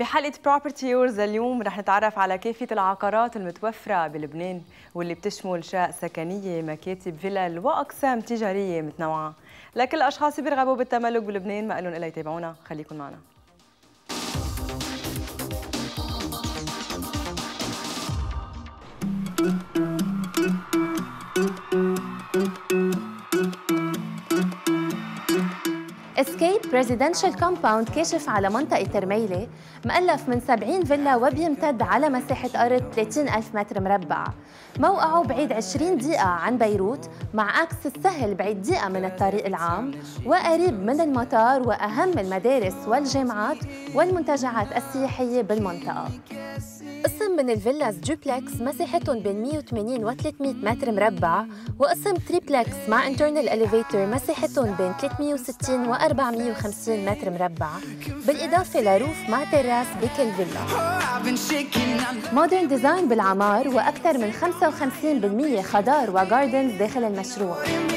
بحلقة Property Yours اليوم رح نتعرف على كافة العقارات المتوفرة بلبنان واللي بتشمل شقق سكنية، مكاتب، فيلل وأقسام تجارية متنوعة. لكل الأشخاص اللي بيرغبوا بالتملك بلبنان ما لهم إلا يتابعونا، خليكم معنا. اسكيب ريزيدنشال كومباوند كاشف على منطقة ترميلة، مؤلف من 70 فيلا وبيمتد على مساحة أرض 30,000 متر مربع. موقعه بعيد 20 دقيقة عن بيروت، مع أكس السهل بعيد دقيقة من الطريق العام، وقريب من المطار وأهم المدارس والجامعات والمنتجعات السياحية بالمنطقة. قسم من الفيلاز دوبلكس مساحتهم بين 180 و 300 متر مربع، وقسم تريبلكس مع انترنال اليفيتور مساحتهم بين 360 و 450 متر مربع، بالإضافة لروف مع تراس بكل فيلا. مودرن ديزاين بالعمار، وأكثر من 55% خضار وجاردنز داخل المشروع.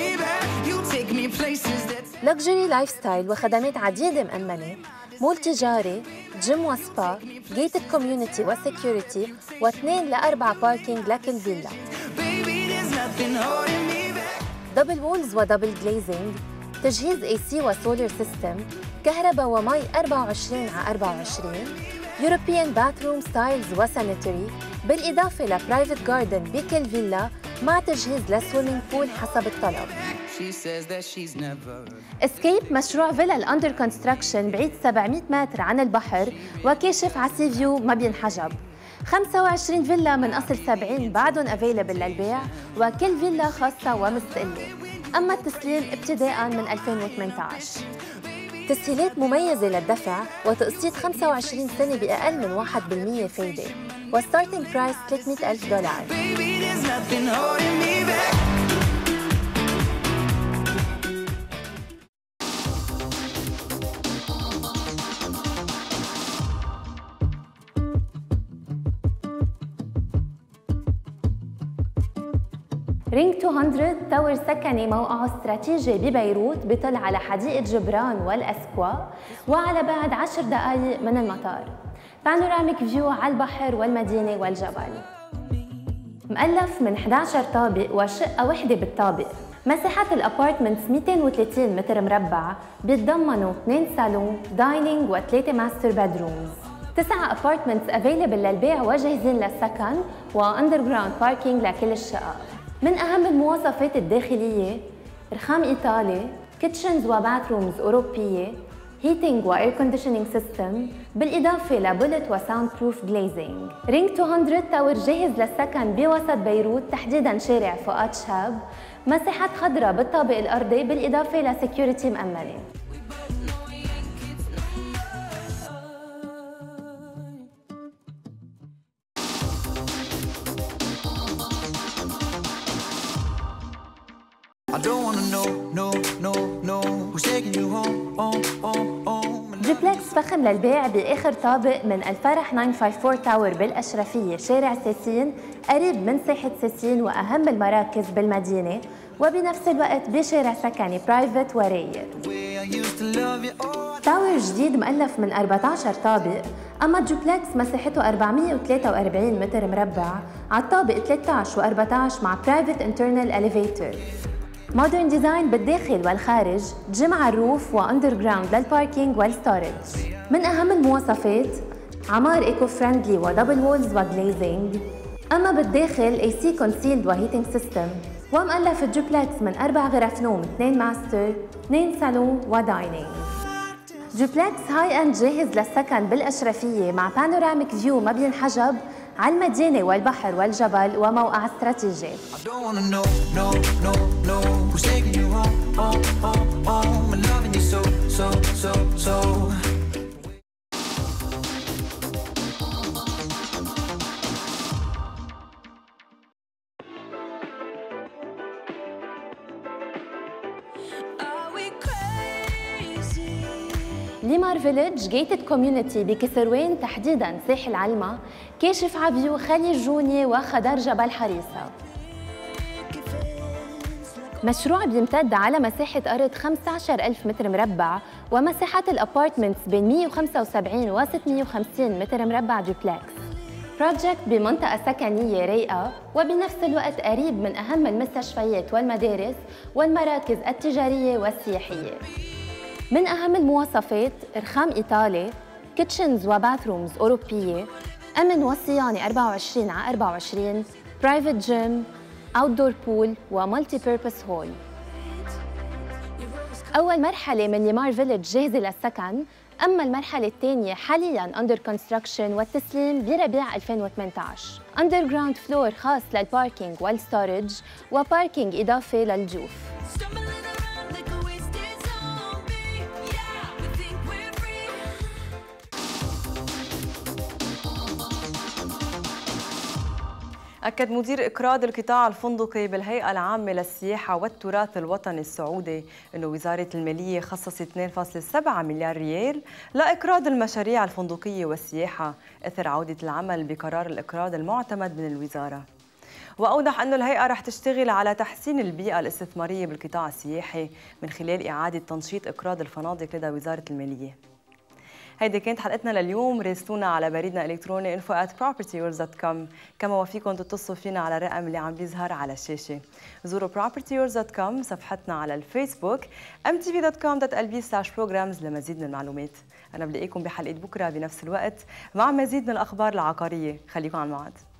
لكجري لايف ستايل وخدمات عديدة مأمنة، مول تجاري، جيم وسبا، جيتد كوميونتي وسكيورتي، و2 ل4 باركينج لكل فيلا. دبل وولز ودبل جليزنج، تجهيز اي سي وسولار سيستم، كهرباء ومي 24/24، يوروبيان باثروم ستايلز وسانيتري، بالإضافة لبرايفت جاردن بكل فيلا مع تجهيز للسويمينج بول حسب الطلب. اسكيب مشروع فيلا الاندر كونستراكشن بعيد 700 متر عن البحر وكاشف على سي فيو ما بينحجب. 25 فيلا من اصل 70 بعدهم افيلبل للبيع، وكل فيلا خاصه ومستقله. اما التسليم ابتداء من 2018. تسهيلات مميزه للدفع وتقسيط 25 سنه باقل من 1% فايده، والستارتنج برايس $300,000. رينج 200 تاور سكني موقعه استراتيجي ببيروت، بيطل على حديقة جبران والأسكوا وعلى بعد 10 دقائق من المطار. بانوراميك فيو على البحر والمدينة والجبل. مؤلف من 11 طابق وشقة وحدة بالطابق. مساحة الأبارتمنتس 230 متر مربع، بيتضمنوا 2 صالون، دايننج و3 ماستر بدرومز. 9 أبارتمنتس افيلبل للبيع وجاهزين للسكن، وأندر جراوند باركينج لكل الشقق. من أهم المواصفات الداخلية: رخام إيطالي، كيتشنز وباثرومز أوروبية، هيتينج وإير كونديشنينج سيستم، بالإضافة لبولت وساوند بروف جليزنج. رينج 200 تاور جاهز للسكن بوسط بيروت، تحديداً شارع فؤاد شاب، مساحات خضراء بالطابق الأرضي بالإضافة لسكيورتي مأمنة. دوبلكس فخم للبيع بآخر طابق من الفرح 954 تاور بالأشرفية، شارع ساسين، قريب من ساحة ساسين وأهم المراكز بالمدينة، وبنفس الوقت بشارع سكني برايفت ورايق. تاور جديد مؤلف من 14 طابق، أما دوبلكس مساحته 443 متر مربع على الطابق 13 و14 مع برايفت انترنال اليفيتور. مودرن ديزاين بالداخل والخارج، جيم على الروف واندر جراوند للباركينج والستورج. من أهم المواصفات: عمار ايكو فريندلي ودبل وولز وجليزنج. أما بالداخل اي سي كونسيلد وهيتنج سيستم، ومؤلف الدوبلكس من 4 غرف نوم، 2 ماستر، 2 صالون ودايننج. دوبلكس هاي اند جاهز للسكن بالأشرفية مع بانوراميك فيو ما بينحجب على المدينة والبحر والجبل وموقع استراتيجي. ليمار فيليج جيتد كوميونتي بكسروان، تحديداً ساحل علمة، كاشف على فيو خليج جونية وخضار جبل حريصة. مشروع بيمتد على مساحة أرض 15,000 متر مربع ومساحات الابارتمنتس بين 175 و 650 متر مربع دوبلكس. بروجكت بمنطقة سكنية رايقة وبنفس الوقت قريب من أهم المستشفيات والمدارس والمراكز التجارية والسياحية. من أهم المواصفات رخام إيطالي، كيتشنز وباثرومز أوروبية، أمن وصيانة 24/24، برايفت جيم، أوتدور بول ومالتي بيربس هول. أول مرحلة من ليمار فيليج جاهزة للسكن، أما المرحلة الثانية حالياً under construction والتسليم بربيع 2018. underground فلور خاص للباركينج والستورج وباركينج إضافي للجوف. أكد مدير إقراض القطاع الفندقي بالهيئة العامة للسياحة والتراث الوطني السعودي أن وزارة المالية خصصت 2.7 مليار ريال لإقراض المشاريع الفندقية والسياحة إثر عودة العمل بقرار الإقراض المعتمد من الوزارة. وأوضح أن الهيئة رح تشتغل على تحسين البيئة الاستثمارية بالقطاع السياحي من خلال إعادة تنشيط إقراض الفنادق لدى وزارة المالية. هيدي كانت حلقتنا لليوم. راسلونا على بريدنا الالكتروني info@propertyyours.com. كما وفيكم تتصلوا فينا على الرقم اللي عم بيظهر على الشاشه. زوروا propertyyours.com، صفحتنا على الفيسبوك mtv.com.lb/programs لمزيد من المعلومات. انا بلاقيكم بحلقه بكره بنفس الوقت مع مزيد من الاخبار العقاريه. خليكم على الموعد.